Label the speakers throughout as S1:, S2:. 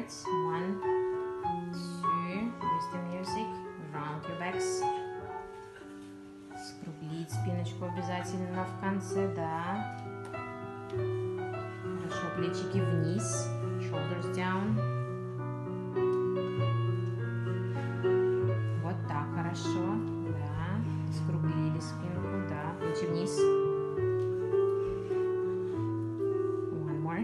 S1: right. 1, 2. With the music. Round your backs. Скруглить спиночку обязательно в конце, да. Хорошо, плечики вниз. Shoulders down. Вот так, хорошо. Да. Скруглили спинку, да. Плечи вниз. One more.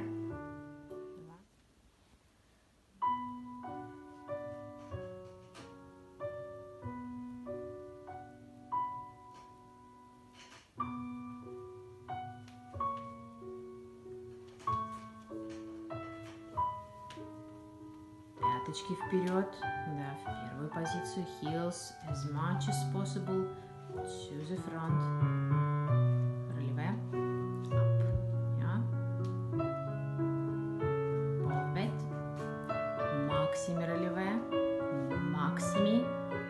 S1: Пяточки вперед, да, в первую позицию. Heels as much as possible to the front. Relevé. Up. Ja. Полбет. Maximi relevé. Maximi.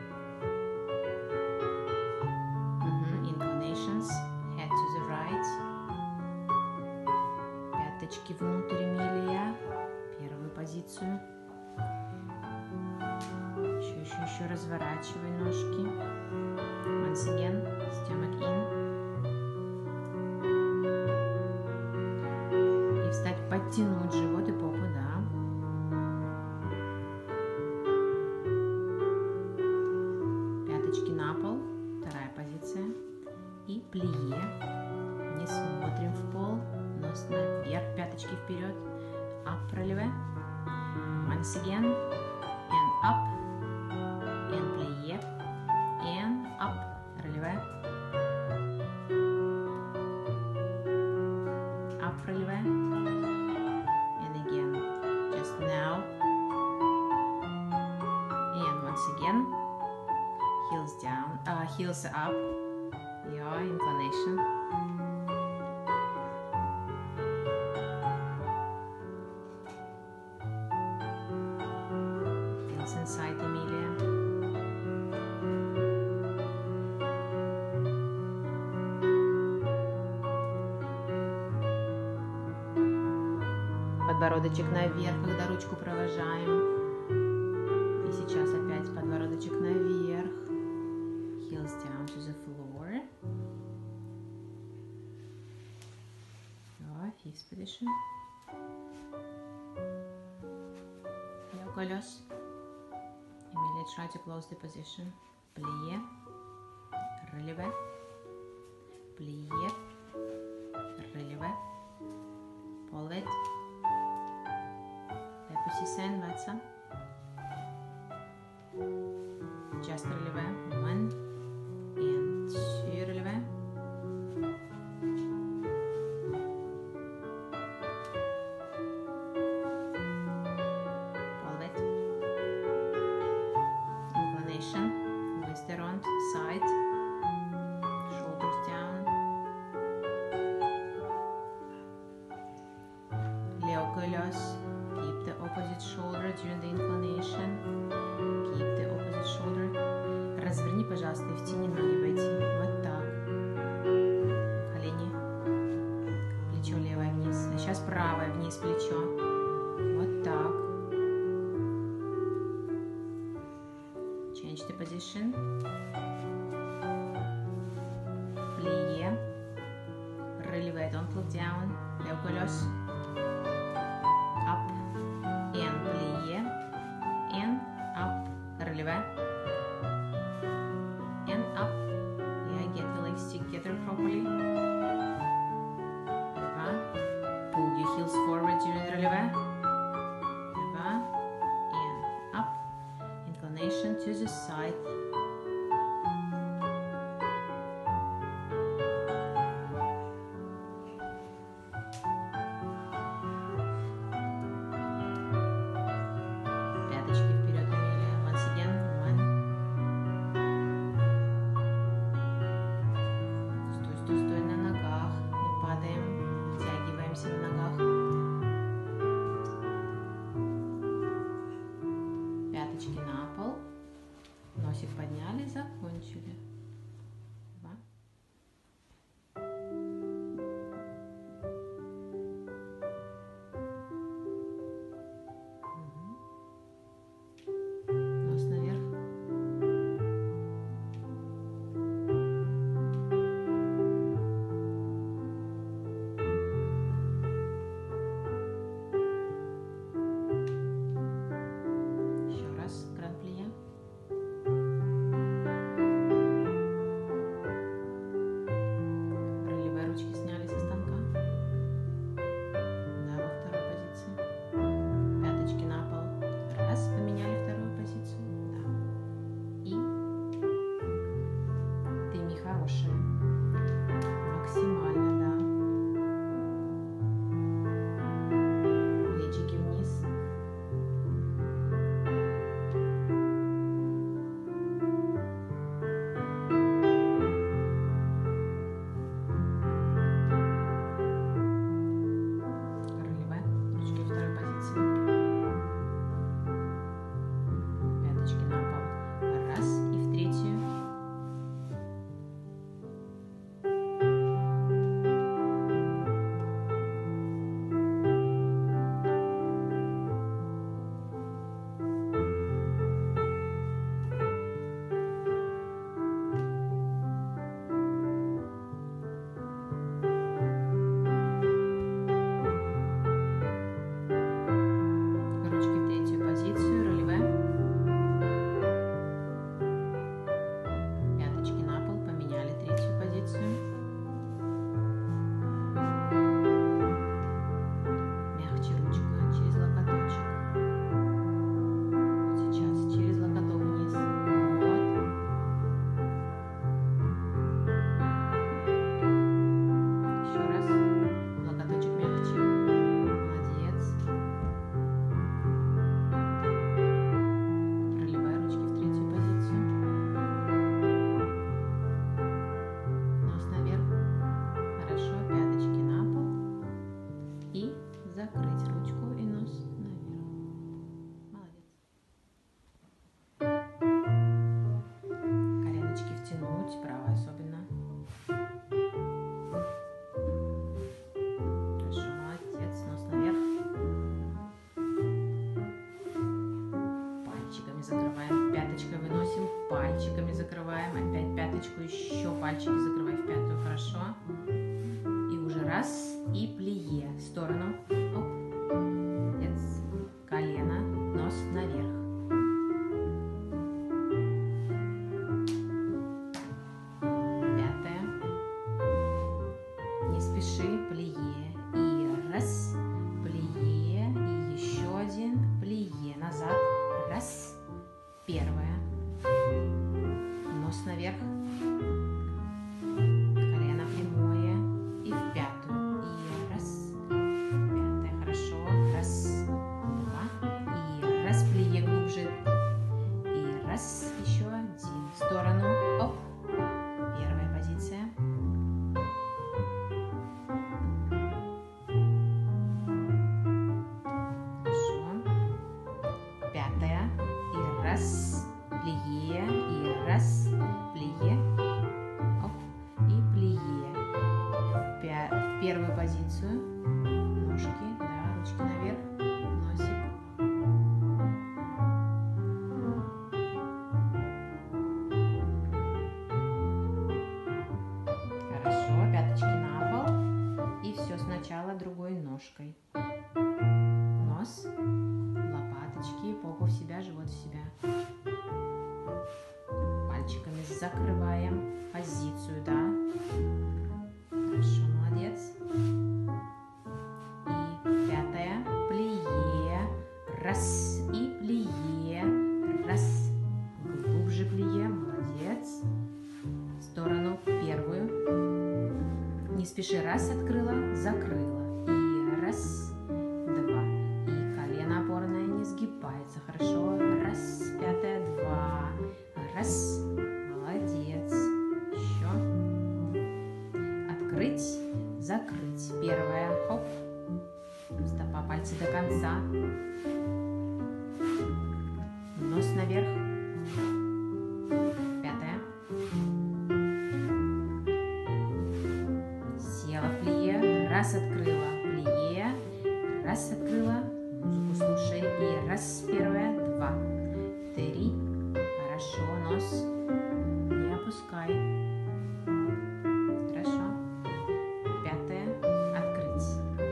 S1: Inclinations. Head to the right. Пяточки внутрь, Эмилия. Первую позицию. Еще разворачивай ножки. Once again, stomach in. И встать, подтянуть живот и попу, да. Пяточки на пол. Вторая позиция. И плие. Не смотрим в пол. Нос наверх, пяточки вперед. Up, ролеве. Once again. And up. And plie, and up, relevé, up, relevé, and again, just now, and once again, heels down, heels up, your inclination, heels inside, Emilia. Подбородочек наверх, когда ручку провожаем. И сейчас опять подбородочек наверх. Heels down to the floor. Fifth position. Лео колес. Emilia, try to close the position. Plie. Relevé. Plie. Relevé. Polvet. Sen, Vatsa. Just relevé. 1 and 2 relevé. Polvet. Inclination. Twist around. Side. Shoulders down. Leo колес. Keep the opposite shoulder during the inclination. Keep the opposite shoulder. Разверни, пожалуйста, и втяни ноги войти. Вот так. Колени. Плечо левое вниз. А сейчас правое вниз плечо. Вот так. Change the position. Plie. Relevé. Don't look down. Лево колес. Up. And plie, and up, relevé, and up. Yeah, get the legs together properly. Relevé. Pull your heels forward during relevé. Relevé, and up. Inclination to the side. Пяточки на пол, носик поднят. пальчики закрывай в пятую, хорошо. И уже раз, и плие в сторону. Оп. Молодец. Колено, нос наверх. Пятая. Не спеши, плие. И раз, плие, и еще один, плие. Назад. Раз. Первая. Нос наверх. Колено прямое. И в пятую. И раз. Пятая. Хорошо. Раз. Два. И раз. Плие глубже. И раз. Еще один. В сторону. Оп. Первая позиция. Хорошо. Пятая. И раз. Плие. И раз. Плие. Оп. И плие. В первую позицию. Ножки. Да, ручки наверх. Носик. Хорошо. Пяточки на пол. И все сначала другой ножкой. Нос. Лопаточки. Попу в себя, живот в себя. Пальчиками закрываем позицию, да. Хорошо, молодец. И пятая. Плие. Раз. И плие. Раз. Глубже плие. Молодец. В сторону первую. Не спеши. Раз открыла, закрыла. И раз, два. И колено опорное не сгибается. Хорошо. Раз. Пятая. Два. Раз. Молодец. Еще. Открыть, закрыть. Первая. Хоп. Стопа, пальцы до конца. Нос наверх. Пятая. Села в плие. Раз открыла. Плие. Раз открыла. Музыку слушай. И раз. Первая. Два. Три. Хорошо. Нос не опускай. Хорошо. Пятая. Открыть.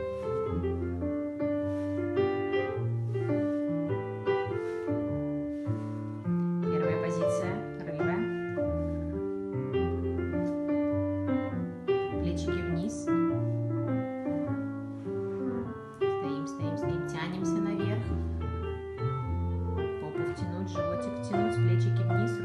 S1: Первая позиция. Рыба. Плечики вниз. Стоим, стоим, стоим. Тянемся наверх. Попу втянуть, животик втянуть. Плечики вниз.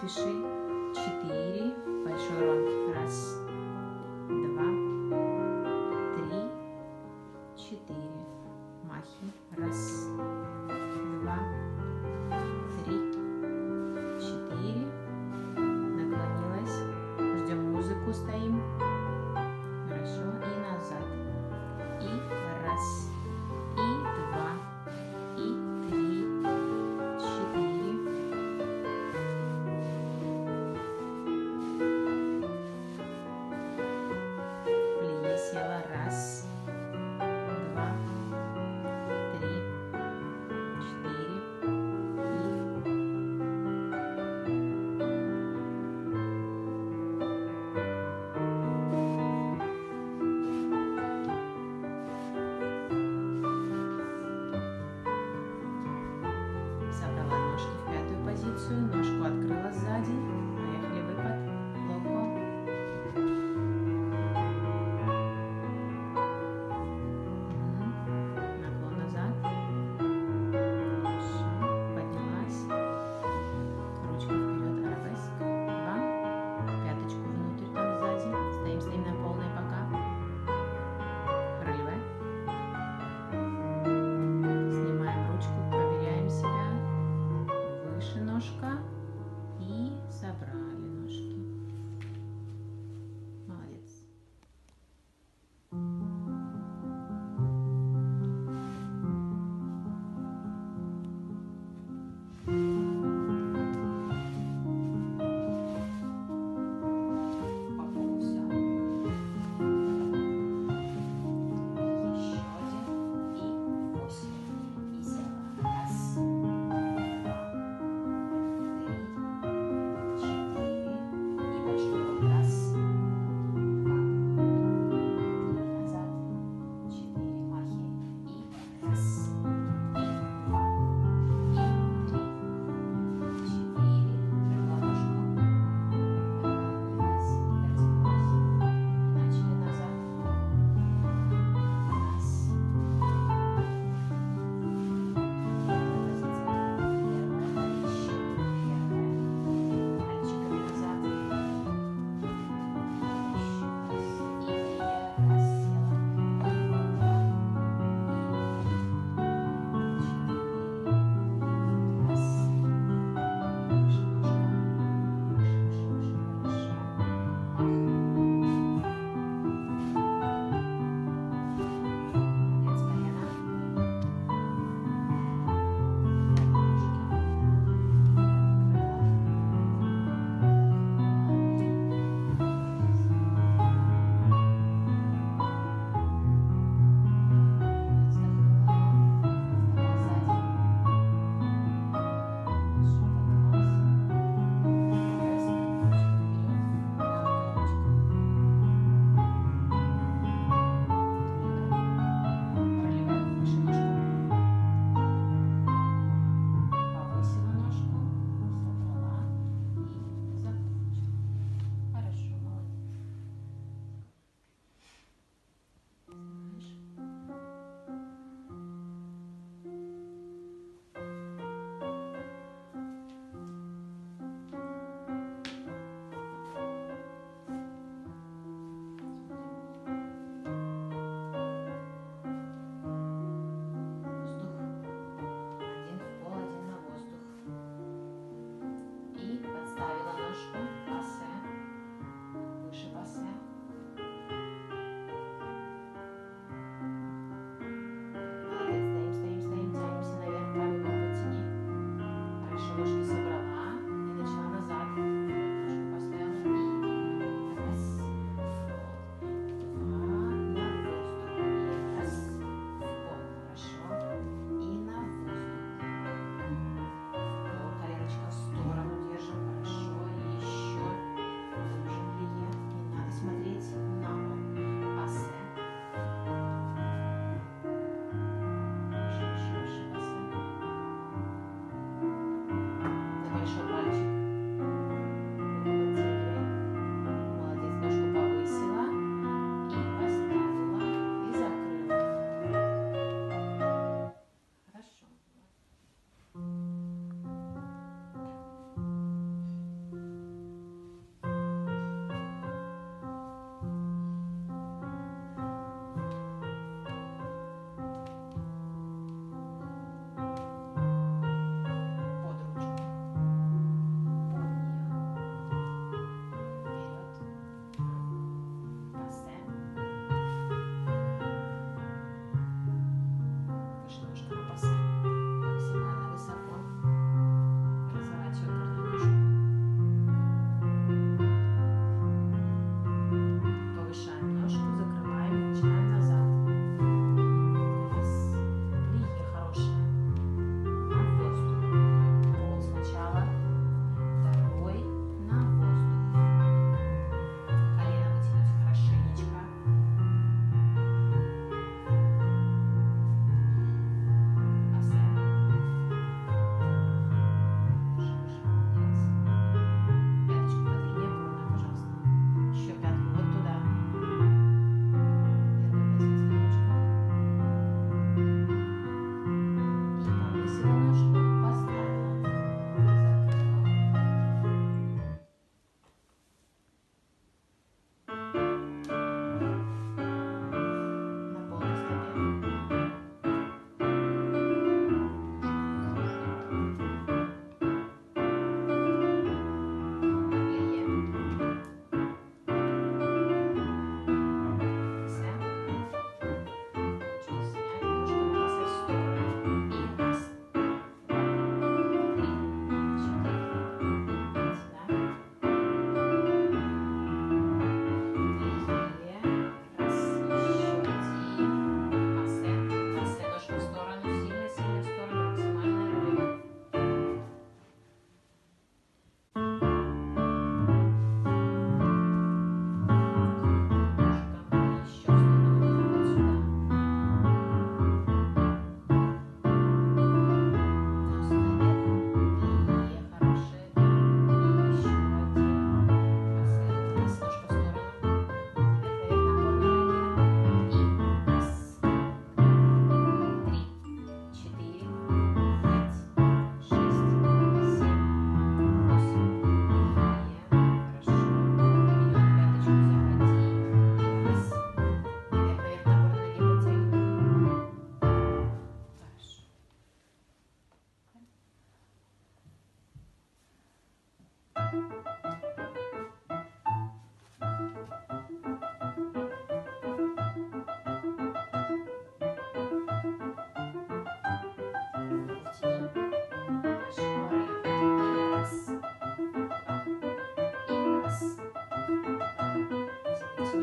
S1: дыши. 4. Большой раунд. Раз, 2, 3, 4. Махи. Раз, 2, 3, 4. Наклонилась. Ждем музыку, стоим. Хорошо. И назад. И раз, и 2, и 3, 4.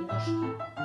S2: ножки.